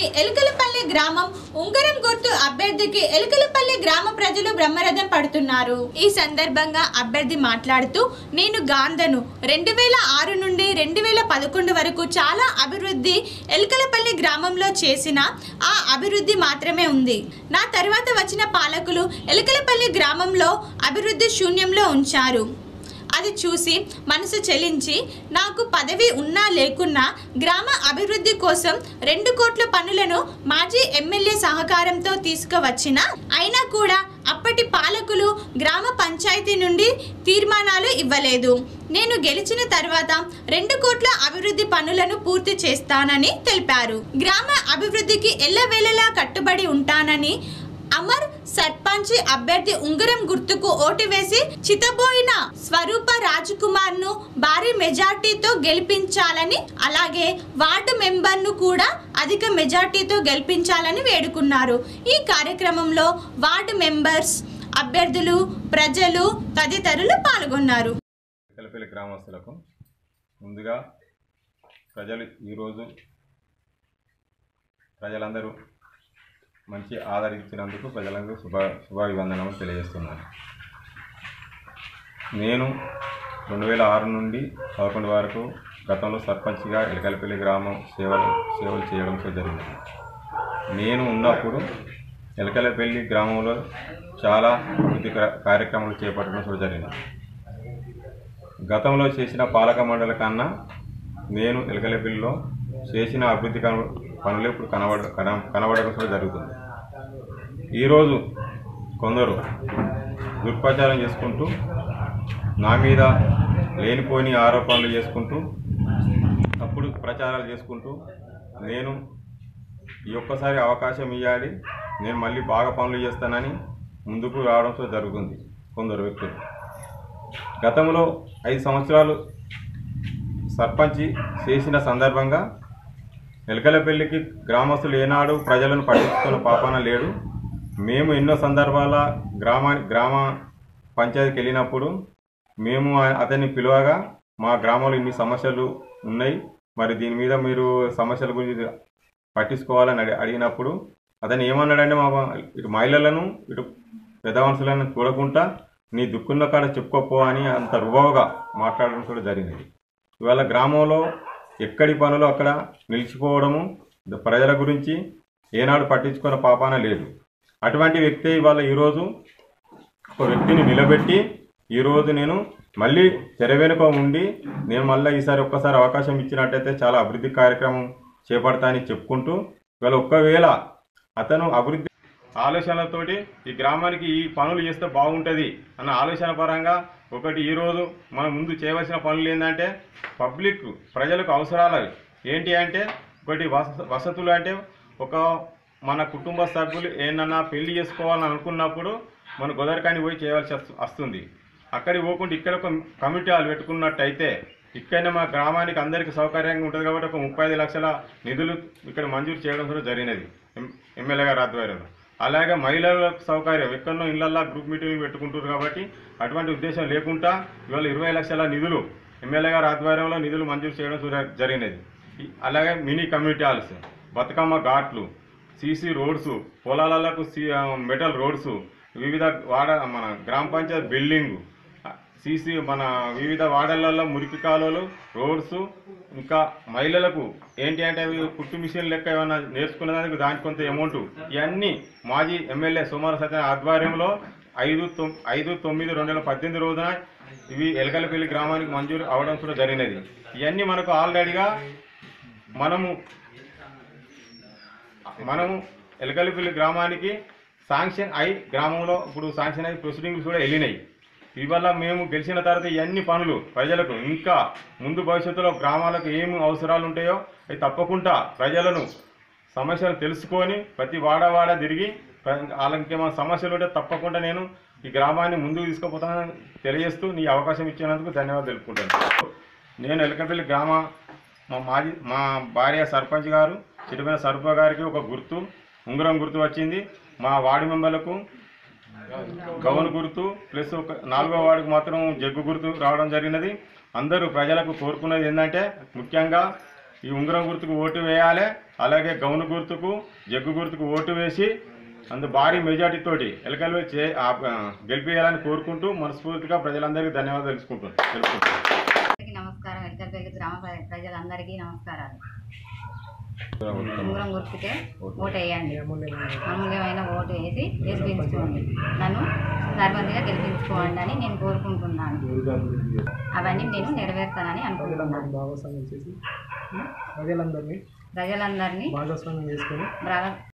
ఎలకలపల్లి గ్రామం ఉంగరం గుర్తు అభ్యర్థికి ఎలకలపల్లి గ్రామ ప్రజలు బ్రహ్మరథం పడుతున్నారు। ఈ సందర్భంగా అభ్యర్థి మాట్లాడుతూ నేను గాంధను 2006 నుండి 2011 వరకు చాలా అభివృద్ధి ఎలకలపల్లి గ్రామంలో చేసిన ఆ అభివృద్ధి మాత్రమే ఉంది। నా తర్వాత వచ్చిన పాలకులు ఎలకలపల్లి గ్రామంలో అభివృద్ధి శూన్యంలో ఉంచారు। అది చూసి మనసు చెలించి నాకు పదవి ఉన్నా లేకున్నా గ్రామ అభివృద్ధి కోసం 2 కోట్ల పనులను మాజీ ఎమ్మెల్యే సహకారంతో తీసుకువచ్చిన అయినా కూడా అప్పటి పాలకులు గ్రామ పంచాయతీ నుండి తీర్మానాలు ఇవ్వలేదు। నేను గెలిచిన తర్వాత 2 కోట్ల అభివృద్ధి పనులను పూర్తి చేస్తానని తెలిపారు। గ్రామ అభివృద్ధికి ఎల్లవేళలా కట్టుబడి ఉంటానని అమర్ సర్పంచ్ అభ్యర్థి ఉంగరం గుర్తుకు ఓటు వేసి చితబోయిన స్వరూప రాజకుమార్ ను భారీ మెజార్టీతో గెలిపించాలని అలాగే వార్డు మెంబర్ ను కూడా అధిక మెజార్టీతో గెలిపించాలని వేడుకున్నారు। ఈ కార్యక్రమంలో వార్డు మెంబర్స్ అభ్యర్థులు ప్రజలు తదితరులు పాల్గొన్నారు। ఎలకలపల్లి గ్రామస్తులకు ముందుగా ప్రజలందరూ మంచి ఆదరించినందుకు ప్రజలకు శుభాభివందనము తెలియజేస్తున్నాను। నేను 2006 నుండి 2011 వరకు గతంలో సర్పంచ్గా ఎలకలపల్లి గ్రామం సేవలు చేయడం జరిగింది। నేను ఉన్నప్పుడు ఎలకలపల్లి గ్రామంలో చాలా అభివృద్ధి కార్యక్రమాలు చేపట్టడం జరిగింది। గతంలో చేసిన పాలక మండలి కన్నా నేను ఎలకలపల్లిలో చేసిన అభివృద్ధి పనులు ఇప్పుడు కనబడడం జరుగుతుంది। ఈరోజు కొందరు దుష్ప్రచారం చేసుకుంటూ నా మీద లేనిపోని ఆరోపణలు చేసుకుంటూ తప్పుడు ప్రచారాలు చేసుకుంటూ నేను ఈ ఒక్కసారి అవకాశం ఇవ్వాలి, నేను మళ్ళీ బాగా పనులు చేస్తానని ముందుకు రావడం జరుగుతుంది కొందరు వ్యక్తులు। గతంలో 5 సంవత్సరాలు సర్పంచ్ చేసిన సందర్భంగా ఎలకలపల్లికి గ్రామస్తులు ఏనాడు ప్రజలను పట్టించుకున్న పాపాన లేడు। మేము ఎన్నో సందర్భాల గ్రామ పంచాయతీకి వెళ్ళినప్పుడు మేము అతన్ని పిలువగా మా గ్రామంలో ఇన్ని సమస్యలు ఉన్నాయి, మరి దీని మీద మీరు సమస్యల గురించి పట్టించుకోవాలని అడిగినప్పుడు అతను ఏమన్నాడంటే ఇటు మహిళలను ఇటు పెద్ద మనుషులను చూడకుండా నీ దుక్కున్న కాడ చెప్పుకోపో అని అంత రుబావుగా మాట్లాడడం కూడా జరిగింది। ఇవాళ గ్రామంలో ఎక్కడి పనులు అక్కడ నిలిచిపోవడము, ప్రజల గురించి ఏనాడు పట్టించుకున్న పాపాన లేదు। అటువంటి వ్యక్తి ఇవాళ ఈరోజు ఒక వ్యక్తిని నిలబెట్టి ఈరోజు నేను మళ్ళీ తెర వెనుక ఉండి నేను మళ్ళీ ఈసారి ఒక్కసారి అవకాశం ఇచ్చినట్టయితే చాలా అభివృద్ధి కార్యక్రమం చేపడతా అని చెప్పుకుంటూ ఇవాళ ఒక్కవేళ అతను అభివృద్ధి ఆలోచనలతోటి ఈ గ్రామానికి ఈ పనులు చేస్తే బాగుంటుంది అన్న ఆలోచన పరంగా ఒకటి ఈరోజు మనం ముందు చేయవలసిన పనులు ఏంటంటే ప్రజలకు అవసరాలు ఏంటి అంటే ఒకటి వసతులు అంటే మన కుటుంబ సభ్యులు ఏమన్నా పెళ్లి చేసుకోవాలని అనుకున్నప్పుడు మన గోదరికాని పోయి చేయవలసి వస్తుంది। అక్కడికి పోకుండా ఇక్కడ ఒక కమిటీ హాల్ పెట్టుకున్నట్టయితే ఇక్కడనే మా గ్రామానికి అందరికీ సౌకర్యంగా ఉంటుంది కాబట్టి ఒక 35 లక్షల నిధులు ఇక్కడ మంజూరు చేయడం కూడా జరిగినది ఎమ్మెల్యే గారి ఆధ్వర్యంలో। అలాగే మహిళలకు సౌకర్యం ఎక్కడో ఇళ్లల్లో గ్రూప్ మీటింగ్లు పెట్టుకుంటారు కాబట్టి అటువంటి ఉద్దేశం లేకుండా ఇవాళ 20 లక్షల నిధులు ఎమ్మెల్యే గారి ఆధ్వర్యంలో నిధులు మంజూరు చేయడం జరిగినది। అలాగే మినీ కమ్యూనిటీ హాల్స్, బతుకమ్మ ఘాట్లు, సీసీ రోడ్స్, పొలాలకు మెటల్ రోడ్స్, వివిధ మన గ్రామ పంచాయతీ బిల్డింగు, మన వివిధ వార్డులలో మురికి కాలువలు, రోడ్స్, ఇంకా మహిళలకు ఏంటి అంటే అవి కుట్టు మిషన్ లెక్క ఏమైనా నేర్చుకునేదానికి దానికి కొంత అమౌంట్, ఇవన్నీ మాజీ ఎమ్మెల్యే సోమార సత్య ఆధ్వర్యంలో 5/9/2018 రోజున ఇవి ఎలకలపల్లి గ్రామానికి మంజూరు అవడం కూడా జరిగినది। ఇవన్నీ మనకు ఆల్రెడీగా మనము ఎలకలపల్లి గ్రామానికి శాంక్షన్ అయి గ్రామంలో ఇప్పుడు శాంక్షన్ అయి ప్రొసీడింగ్స్ కూడా వెళ్ళినాయి। ఇవాళ మేము గెలిచిన తర్వాత ఇవన్నీ పనులు ప్రజలకు ఇంకా ముందు భవిష్యత్తులో గ్రామాలకు ఏమి అవసరాలు ఉంటాయో అవి తప్పకుండా ప్రజలను సమస్యలు తెలుసుకొని ప్రతి వాడ తిరిగి వాళ్ళకి ఏమైనా సమస్యలు ఉంటే తప్పకుండా నేను ఈ గ్రామాన్ని ముందుకు తీసుకుపోతానని తెలియజేస్తూ నీ అవకాశం ఇచ్చినందుకు ధన్యవాదాలు తెలుపుకుంటాను। నేను ఎలకలపల్లి మా భార్య సర్పంచ్ గారు చిటిమైన సర్ప గారికి ఒక గుర్తు ఉంగరం గుర్తు వచ్చింది। మా వార్డు మెంబర్లకు గౌన్ గుర్తు ప్లస్ ఒక 4వ వార్డుకు మాత్రం జగ్గు గుర్తు రావడం జరిగినది। అందరూ ప్రజలకు కోరుకునేది ఏంటంటే ముఖ్యంగా ఈ ఉంగరం గుర్తుకు ఓటు వేయాలి. అలాగే గౌను గుర్తుకు, జగ్గు గుర్తుకు ఓటు వేసి భారీ మెజార్టీతోటి ఎలకలు గెలిపేయాలని కోరుకుంటూ మనస్ఫూర్తిగా ప్రజలందరికీ ధన్యవాదాలు తెలుపుకుంటున్నాను. నమస్కారం. ఎలకలపల్లి గ్రామ ప్రజలందరికీ నమస్కారాలు. ఉంగరం గుర్తుకే ఓటు వేయండి. అమూల్యమైన ఓటు వేసి గెలిపించుకోండి. నన్ను సర్పంచ్గా గెలిపించుకోండి అని నేను కోరుకుంటున్నాను. అవన్నీ నేను నెరవేర్తానని అనుకుంటున్నాను. ప్రజలందరినీ భాగస్వామ్యం చేసుకొని